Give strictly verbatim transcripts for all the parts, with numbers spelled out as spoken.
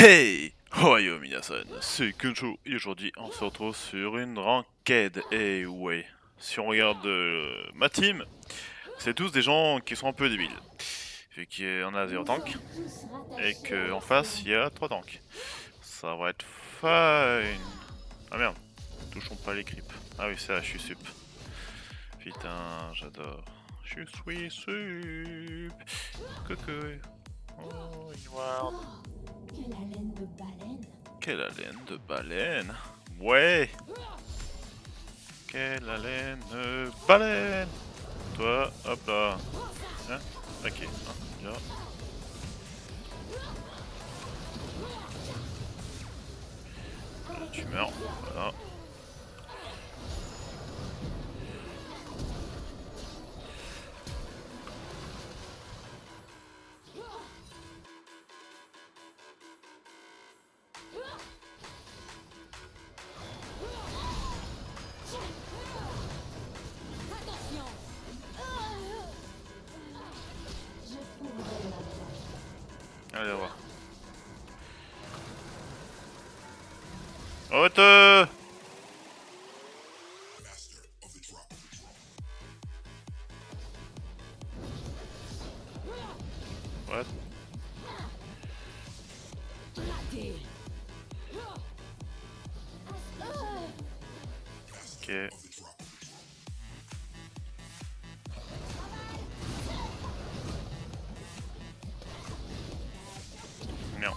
Hey! Ohio minasan, c'est Kuncho et aujourd'hui on se retrouve sur une ranked. Et ouais, si on regarde euh, ma team, c'est tous des gens qui sont un peu débiles. Vu qu'on a zéro tank et qu'en face il y a trois tanks. Ça va être fine. Ah merde, touchons pas les creeps. Ah oui, c'est là, je suis sup. Putain, j'adore. Je suis sup. Coucou. Oh, Edward. Quelle haleine de baleine! Quelle haleine de baleine! Ouais! Quelle haleine de baleine! Toi, hop là! Hein? Ok, hein, bien. Euh, tu meurs, voilà. Allez, on va. Haute! What? Ok. Merde.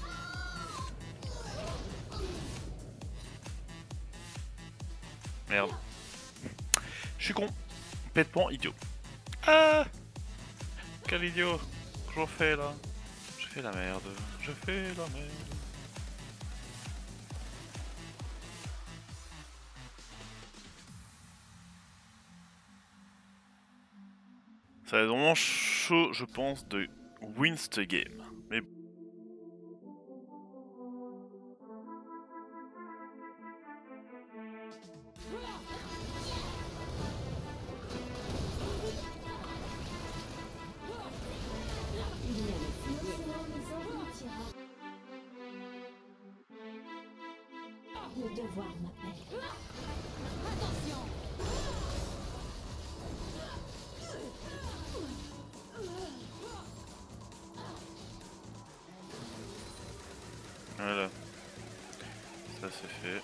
Merde. Je suis con. Bêtement idiot. Ah! Quel idiot! Que j'en fais là? Je fais la merde. Je fais la merde. Ça va être vraiment chaud, je pense, de win ce game. Mais Le devoir m'appelle. Attention! voilà. Ça c'est fait.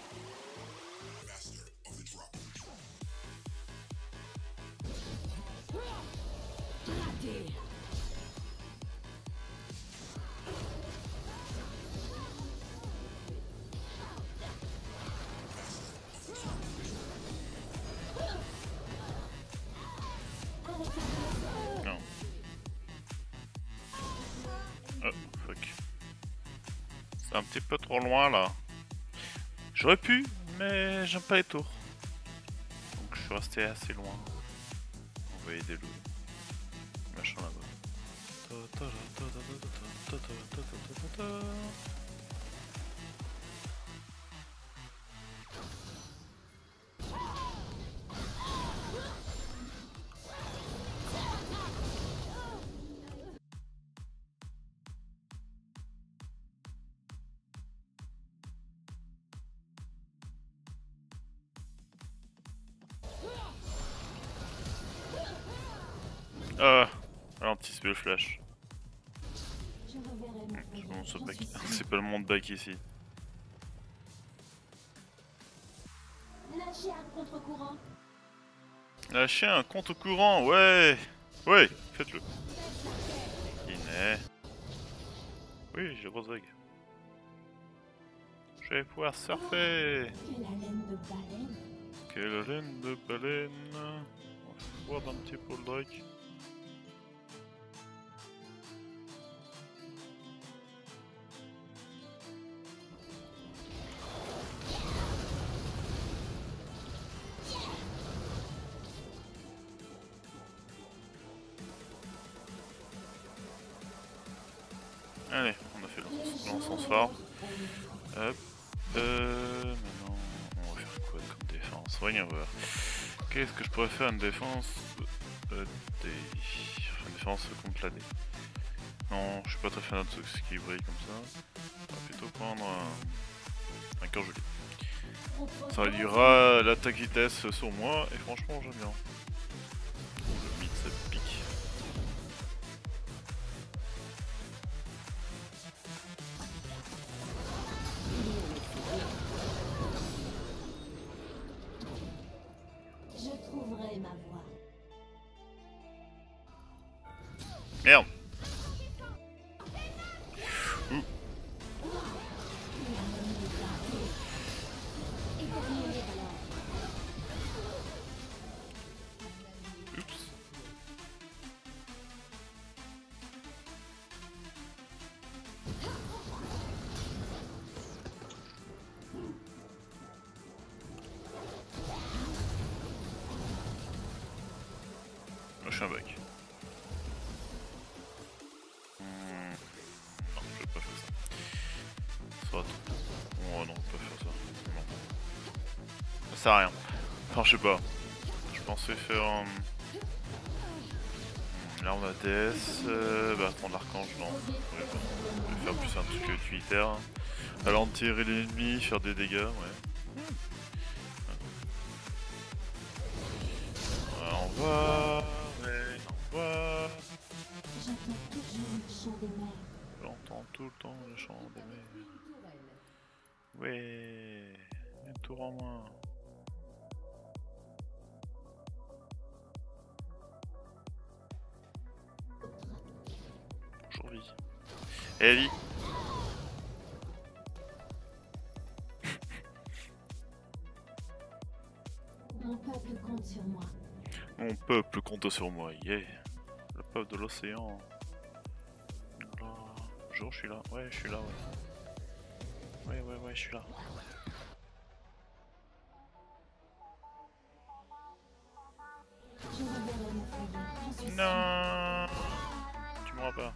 Non. Oh, fuck. C'est un petit peu trop loin là. J'aurais pu, mais j'aime pas les tours. Donc je suis resté assez loin. Envoyer des loups. Machin là-bas. Ah, alors anticipé le flash. Je reverrai mon Je frère. monte ce J'en back. suis sûre. C'est pas le monde back ici. Lâchez un contre-courant. Lâcher un compte au courant, ouais. Ouais, faites-le. Iné. Oui, j'ai grosse vague. Je vais pouvoir surfer. Quelle haleine de baleine! Quelle haleine de baleine. On va voir un petit peu le Drake. Allez, on a fait le l'encens fort. Hop. Euh, maintenant, on va faire quoi comme défense? Voyons voir. Qu'est-ce que je pourrais faire une défense euh, des... Enfin, une défense contre la D. Non, je suis pas très fan de ce qui brille comme ça. On va plutôt prendre un, un cœur joli. Ça réduira l'attaque vitesse sur moi et franchement j'aime bien. Le mid ça pique. Je trouverai ma voie. Merde. Ouh. Oups. Moi je suis un bug. Hmm. Non, je vais pas faire ça. Ça va tout. Oh non, pas faire ça. Non. Ça sert à rien. Enfin, je sais pas. Je pensais faire un. L'arme A D S, euh, bah prendre l'archange, non. Ouais, bah, je vais faire plus un truc utilitaire. Ralentir l'ennemi, faire des dégâts, ouais. Alors, on va. Ouais, on va. J'entends toujours le chant des mers. J'entends tout le temps le chant des mers. Ouais, un tour en moins. Bonjour vie. Eh vie. Mon peuple compte sur moi. Mon peuple compte sur moi, yeah. Le peuple de l'océan. Là. Bonjour, je suis là. Ouais, je suis là, ouais. Ouais, ouais, ouais, je suis là. Je reverrai mon foyer. J'en suis sûre. Non, tu m'auras pas.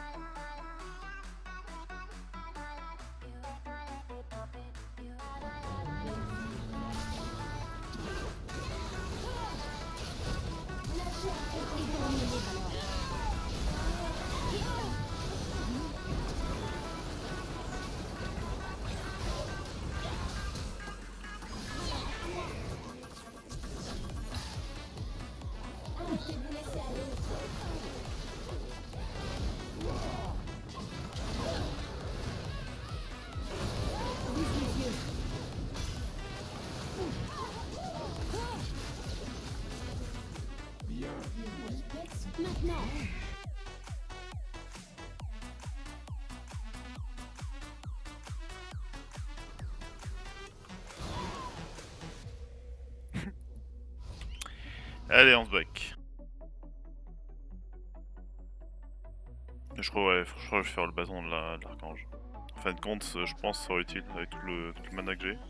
Arrêtez de vous laisser aller. Vise les yeux. Maintenant. Allez, on se back. Je crois, ouais, je crois que je vais faire le bâton de l'archange. En fin de compte, je pense que ça sera utile avec tout le, tout le mana que j'ai.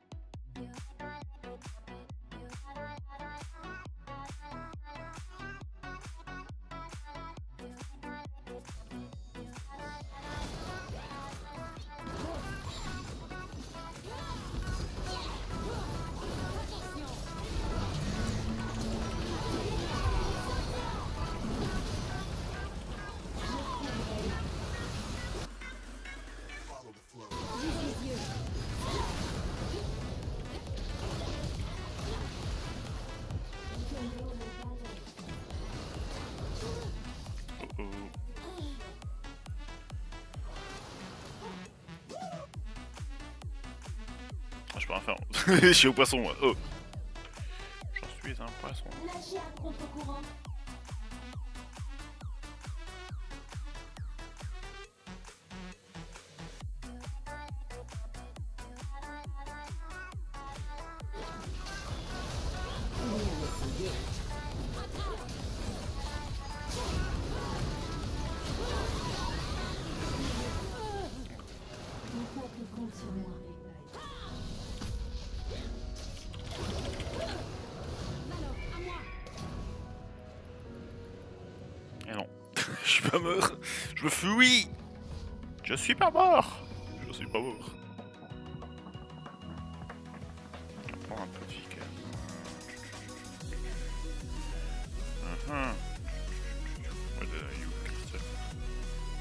Oh oh. Ah, je peux rien faire. Je suis au poisson, moi. Oh. J'en suis un poisson. Lâchez un contre-courant. Mon peuple compte sur moi. Et non. Je suis pas mort. Je me fuis. Je suis pas mort. Je suis pas mort. Je vais prendre un peu de vie quand même. Uh -huh. Ouais, de Youk, tiens.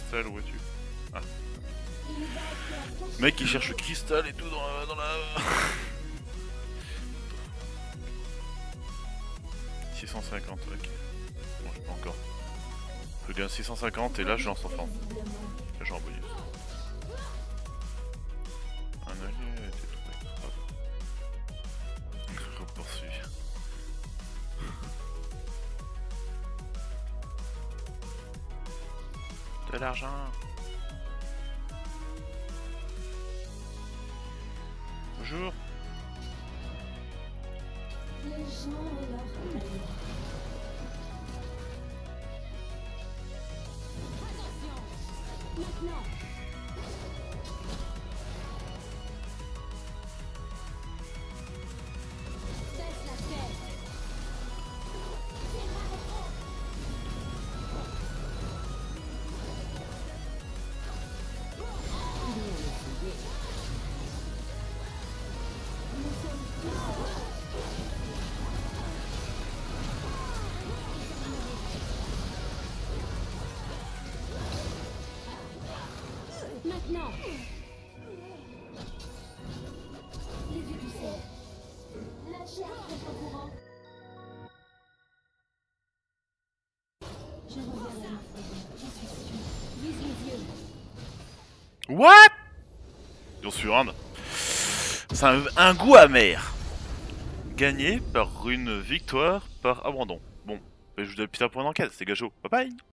cristal, où es-tu? Ah. Mec, il cherche le cristal et tout dans la... Dans la... six cent cinquante, ok. Bon, j'ai pas encore. Je gagne six cent cinquante et là je lance en forme. Là j'ai un bonus. Un allié a été trouvé. Hop. Repoursuivi. De l'argent. Bonjour. Les gens et leur famille. Maintenant. Baisse la tête. Maintenant. Les yeux du ciel. La chair est au courant. Je reviens à ma folie, j'en suis sûre. Vise les yeux. What? J'en suis un. C'est un, un goût amer. Gagné par une victoire par abandon. Bon, je vous dis à plus tard pour une enquête, c'est Gajo. Bye bye.